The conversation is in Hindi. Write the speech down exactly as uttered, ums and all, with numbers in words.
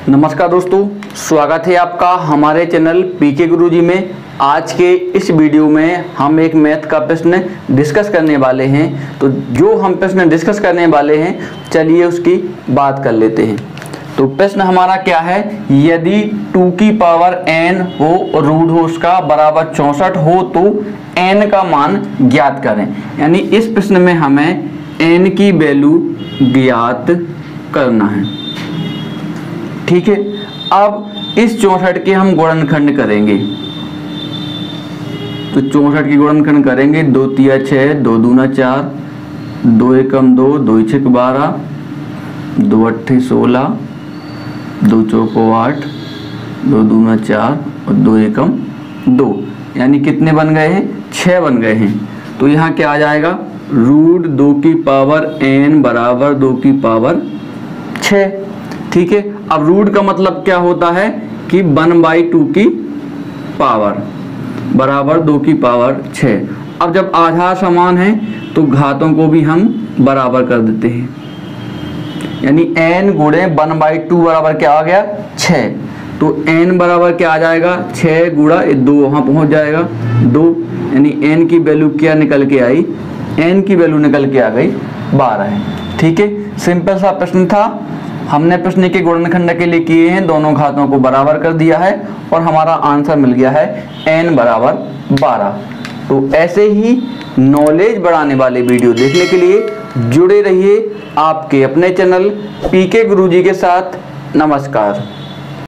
नमस्कार दोस्तों, स्वागत है आपका हमारे चैनल पीके गुरुजी में। आज के इस वीडियो में हम एक मैथ का प्रश्न डिस्कस करने वाले हैं। तो जो हम प्रश्न डिस्कस करने वाले हैं, चलिए उसकी बात कर लेते हैं। तो प्रश्न हमारा क्या है, यदि टू की पावर n हो, रूट हो उसका बराबर चौंसठ हो तो n का मान ज्ञात करें। यानी इस प्रश्न में हमें n की वैल्यू ज्ञात करना है। ठीक है, अब इस चौंसठ के हम गुणनखंड करेंगे। तो चौंसठ की गुणनखंड करेंगे, दो तिया छः, दो दूना चार, दो एकम दो, दो छक बारह, दो अट्ठे सोलह, दो चौको आठ, दो दूना चार और दो एकम दो। यानी कितने बन गए हैं, छः बन गए हैं। तो यहाँ क्या आ जाएगा, रूट दो की पावर n बराबर दो की पावर छः। ठीक है, अब रूट का मतलब क्या होता है कि वन बाई टू की पावर बराबर दो की पावर छः। अब जब आधार समान है तो घातों को भी हम बराबर कर देते हैं। यानी n गुणे वन बाई टू बराबर क्या आ गया, छः। तो n बराबर क्या आ जाएगा, छः गुणा दो, वहाँ पहुँच जाएगा दो। यानी n की वैल्यू क्या निकल के आई, n की वैल्यू निकल के आ गई बारह है। ठीक है, सिंपल सा प्रश्न था। हमने प्रश्न के गुणनखंड के लिए किए हैं, दोनों घातों को बराबर कर दिया है और हमारा आंसर मिल गया है n बराबर बारह। तो ऐसे ही नॉलेज बढ़ाने वाले वीडियो देखने के लिए जुड़े रहिए आपके अपने चैनल पीके गुरुजी के साथ। नमस्कार।